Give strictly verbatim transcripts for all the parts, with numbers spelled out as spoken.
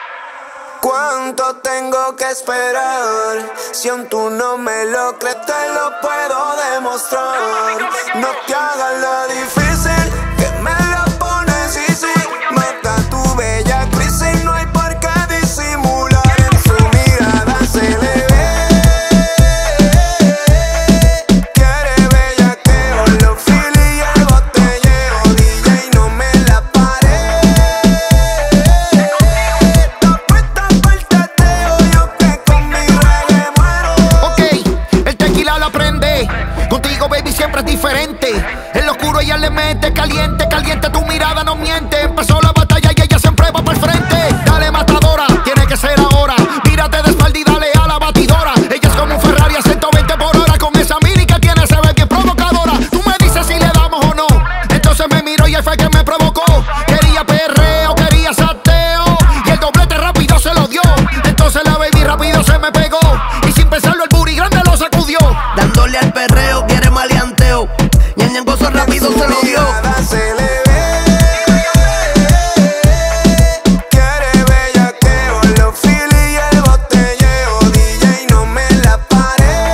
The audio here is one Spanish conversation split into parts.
¿Cuánto tengo que esperar? Si aún tú no me lo crees, te lo puedo demostrar. No te hagas la difícil, que me lo pones easy. Mata tu bella crisis, no hay por qué disimular. En su mirada se le ve. Quiere bellaqueo, los fili y el botelleo. D J, no me la pares. Está puesta pa'l teteo, yo que con mi reggae muero. Ok, el tequila la prende. Contigo, baby, siempre es diferente. En lo oscuro ella le mete caliente, caliente, tu mirada no miente. Empezó la batalla y ella siempre va para el frente. Dale, matadora, tiene que ser ahora. Mírate de espalda y dale a la batidora. Ella es como un Ferrari a ciento veinte por hora. Con esa mini que tiene se ve bien provocadora. Tú me dices si le damos o no. Entonces me miro y él fue que me provocó. Quería perreo, quería sateo, y el doblete rápido se lo dio. Entonces la baby rápido se me pegó, y sin pensarlo el booty grande lo sacudió. Dándole al perreo, quiere maleanteo. Ñengoso rápido se lo dio. Se le ve. Quiere bellaqueo, los fili y el botelleo. D J, no me la pares.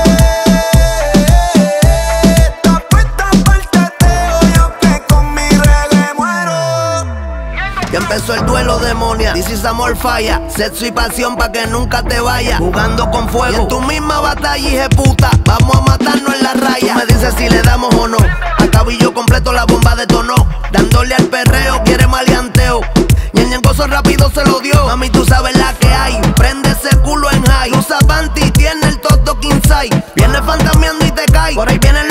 Está puesta pa'l teteo, yo que con mi reggae muero. Ya empezó el duelo, demonia. This is amor falla. Sexo y pasión pa' que nunca te vaya. Jugando con fuego. Y en tu misma batalla, hije puta. Vamos a matarnos en la raya. Tú me dices si le damos o no. Acabillo completo, la bomba detonó. Dándole al perreo, quiere maleanteo. Ñengoso rápido se lo dio. Mami, tú sabes la que hay. Prende ese culo en high. Usa panty, tiene el todo king size. Viene fantameando y te cae. Por ahí viene